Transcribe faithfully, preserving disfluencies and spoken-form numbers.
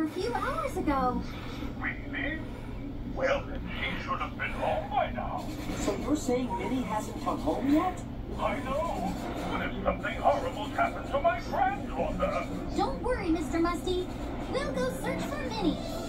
a few hours ago. Really? Well, then she should have been home by now. So you're saying Minnie hasn't come home yet? I know. But if something horrible's happened to my granddaughter... Don't worry, Mister Musty. We'll go search for Minnie.